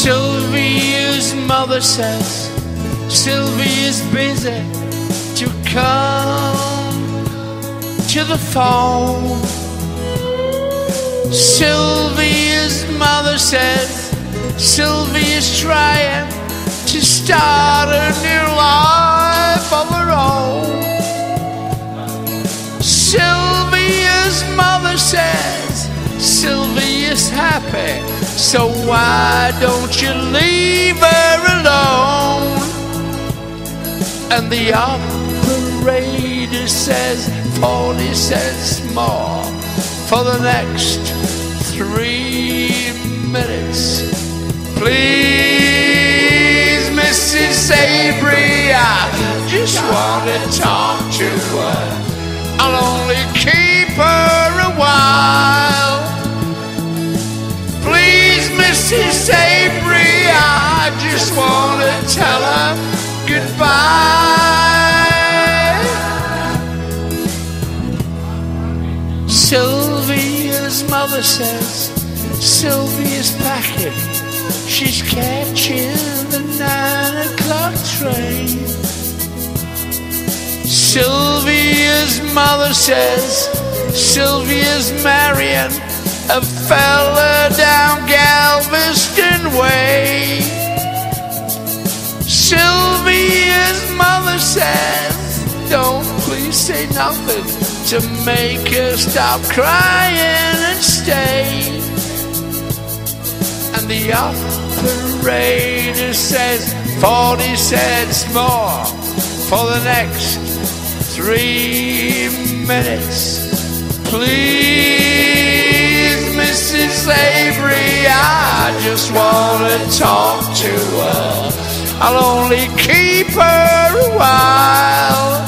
Sylvia's mother says Sylvia's busy to come to the phone. Sylvia's mother says Sylvia's trying to start a new life of her own. Sylvia's mother says Sylvia's happy, so why don't you leave her alone? And the operator says 40 cents more for the next 3 minutes. Please, Mrs. Sabry, I just want to talk to her. I'll only keep her a while. Please, Mrs. Sabry, I just want to tell her goodbye. Sylvia's mother says Sylvia's packing. She's catching the 9 o'clock train. Sylvia's mother says Sylvia's marrying a fella down Galveston Way. Sylvia's mother says don't please say nothing to make her stop crying and stay. And the operator says 40 cents more for the next 3 minutes. Please, Mrs. Sabry, I just want to talk to her. I'll only keep her a while.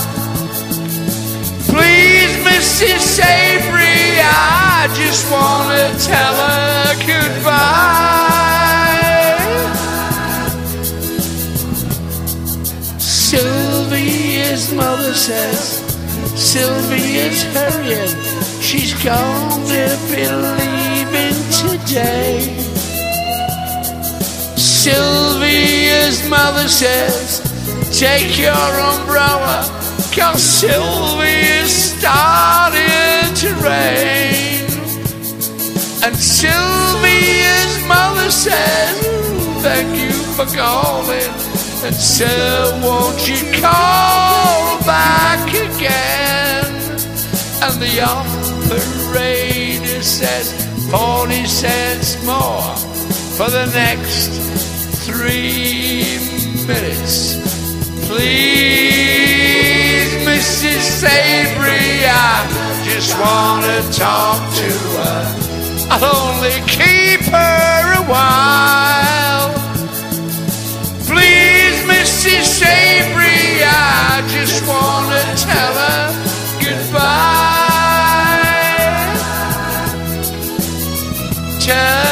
Please, Mrs. Sabry, I just want to tell her goodbye. Sylvia's mother says Sylvia's hurrying. She's gonna be leaving today. Sylvia's mother says take your umbrella, 'cause Sylvia's starting to rain. And Sylvia's mother says thank you for calling, and sir, won't you call back again? And the operator says 40 cents more for the next 3 minutes. Please, Mrs. Sabry, I just want to talk to her. I'll only keep her a while. Please, Mrs. Sabry, I just want to tell her goodbye.